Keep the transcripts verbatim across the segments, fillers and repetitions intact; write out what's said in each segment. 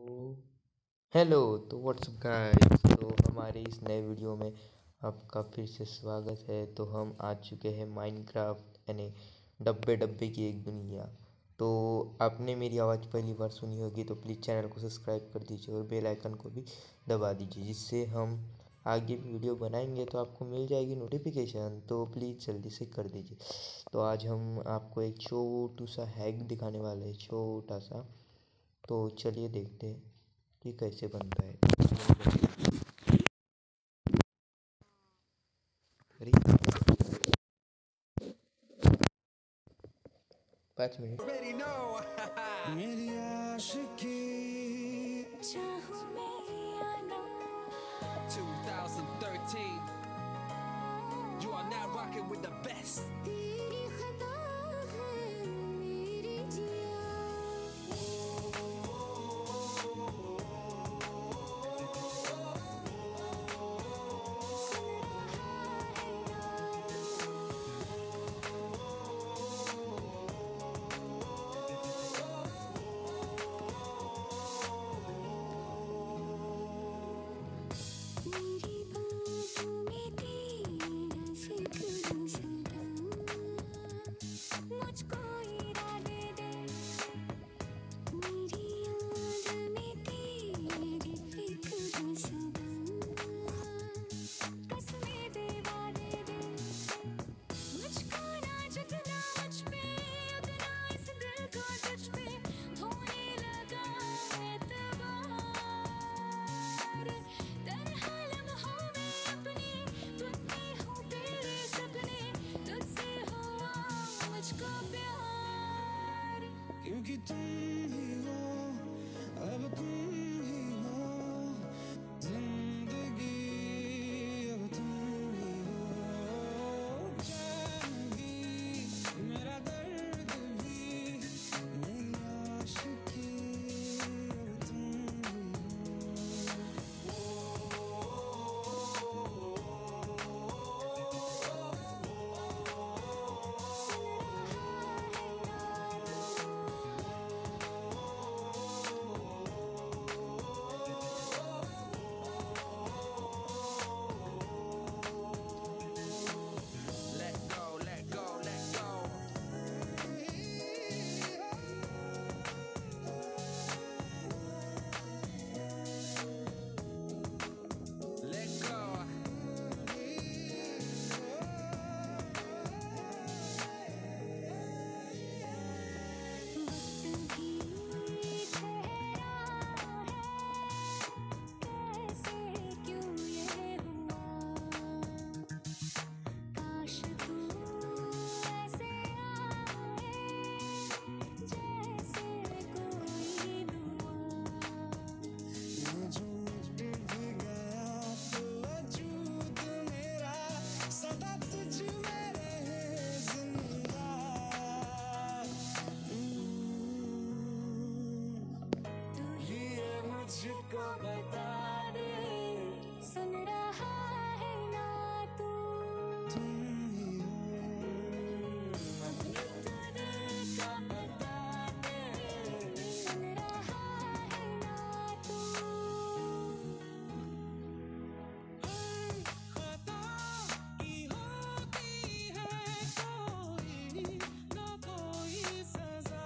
Hello. तो WhatsApp guys, तो हमारे इस नए वीडियो में आपका फिर से स्वागत है। तो हम आ चुके हैं माइनक्राफ्ट यानी डब्बे डब्बे की एक दुनिया। तो आपने मेरी आवाज़ पहली बार सुनी होगी तो प्लीज़ चैनल को सब्सक्राइब कर दीजिए और बेल आइकन को भी दबा दीजिए, जिससे हम आगे वीडियो बनाएंगे तो आपको मिल जाएगी नोटिफिकेशन। तो प्लीज़ जल्दी से कर दीजिए। तो आज हम आपको एक छोटू सा हैक दिखाने वाले हैं, छोटा सा। तो चलिए देखते हैं कि कैसे बनता है। अरे पाँच मिनट। मेरी आशिकी चाहूं मैं या ना, twenty thirteen. You are now rocking with the best. तेरी खता है मेरी जिया। सुन रहा है ना मेरी बातों में तेरा जिक्र सदा, मुझको इरादे दे। मेरी याद में तेरी फिक्र सदा, कसमें दे वादे दे। मुझको ना जितना मुझ पे, उतना इस दिल को तुझ पे होने लगा एतबार। तरह लम्हों में अपने बुनती हूँ तेरे सपने, तुझसे हुआ मुझको प्यार। क्योंकि तुम ही हो, अब तुम ही हो, जिंदगी अब तुम ही हो। चैन भी, मेरा दर्द भी, मेरी आशिकी अब तुम ही हो। सुन Let go, let go, let go. Let go. वक्त भी ठहरा है, कैसे क्यों ये हुआ। काश तू ऐसे आए, जैसे कोई दुआ। ये जो मिट भी गया तो वजूद मेरा सदा तुझ में रहे जिंदा। तू ही ये मुझको बता दे, सुन रहा है ना तू, तुम ही हो। अपनी तो दिल का बता दे। सुन रहा है ना तू, खता की होती है कोई ना कोई सजा,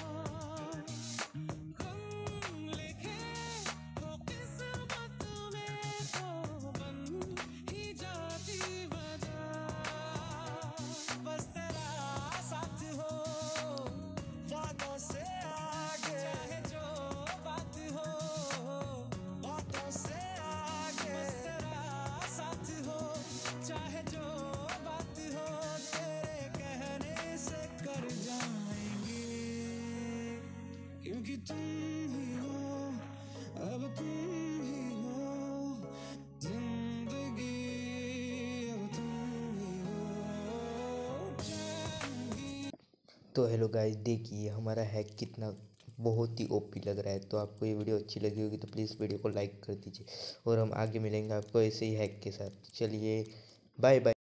गम लिखे हो किस्मत में तो बन ही जाती वजह। बस तेरा साथ हो, वादों से आगे, चाहे जो बात हो, बातों से आगे। बस तेरा साथ हो, चाहे जो बात हो, तेरे कहने से कर जाएंगे। क्योंकि तुम ही हो, अब तुम ही हो, जिंदगी अब तुम ही हो। चैन भी। तो हेलो गाइस, देखिए हमारा हैक कितना बहुत ही ओपी लग रहा है। तो आपको ये वीडियो अच्छी लगी होगी तो प्लीज़ वीडियो को लाइक कर दीजिए और हम आगे मिलेंगे आपको ऐसे ही हैक के साथ। चलिए बाय बाय।